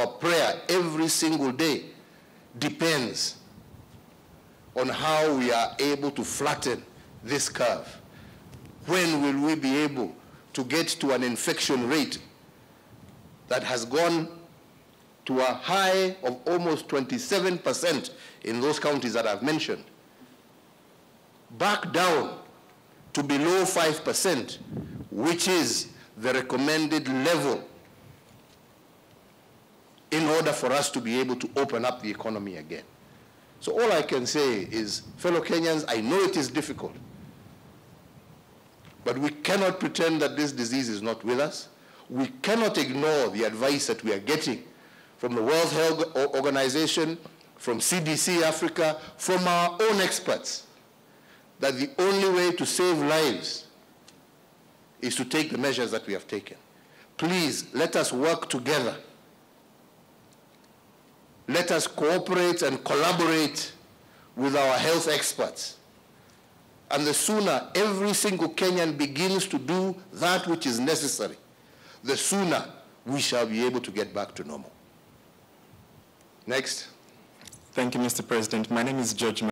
our prayer every single day depends on how we are able to flatten this curve. When will we be able to get to an infection rate that has gone to a high of almost 27% in those counties that I've mentioned, back down to below 5%, which is the recommended level in order for us to be able to open up the economy again. So all I can say is, fellow Kenyans, I know it is difficult, but we cannot pretend that this disease is not with us. We cannot ignore the advice that we are getting from the World Health Organization, from CDC Africa, from our own experts, that the only way to save lives is to take the measures that we have taken. Please, let us work together. Let us cooperate and collaborate with our health experts. And the sooner every single Kenyan begins to do that which is necessary, the sooner we shall be able to get back to normal. Next. Thank you, Mr. President. My name is George.